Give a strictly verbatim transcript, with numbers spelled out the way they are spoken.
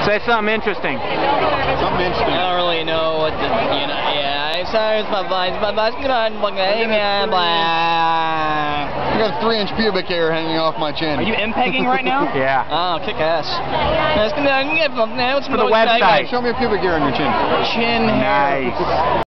Say something interesting. Something interesting. I don't really know what the, you know, yeah, I'm sorry, it's my voice, my voice, come on, blah, blah, blah. I got a three inch pubic hair hanging off my chin. Are you M-pegging right now? Yeah. Oh, kick ass. For the website. Show me a pubic hair on your chin. Chin hair. Nice.